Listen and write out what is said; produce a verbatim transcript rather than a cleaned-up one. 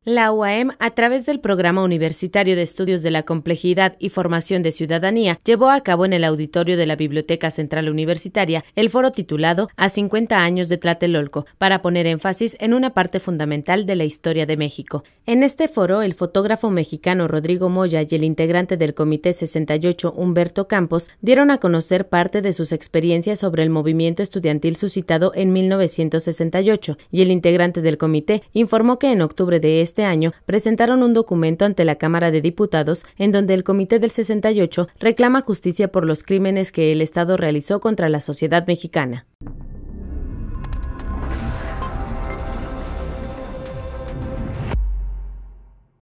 La U A M, a través del Programa Universitario de Estudios de la Complejidad y Formación de Ciudadanía, llevó a cabo en el auditorio de la Biblioteca Central Universitaria el foro titulado A cincuenta años de Tlatelolco, para poner énfasis en una parte fundamental de la historia de México. En este foro, el fotógrafo mexicano Rodrigo Moya y el integrante del Comité sesenta y ocho, Humberto Campos, dieron a conocer parte de sus experiencias sobre el movimiento estudiantil suscitado en mil novecientos sesenta y ocho, y el integrante del comité informó que en octubre de este año presentaron un documento ante la Cámara de Diputados en donde el Comité del sesenta y ocho reclama justicia por los crímenes que el Estado realizó contra la sociedad mexicana.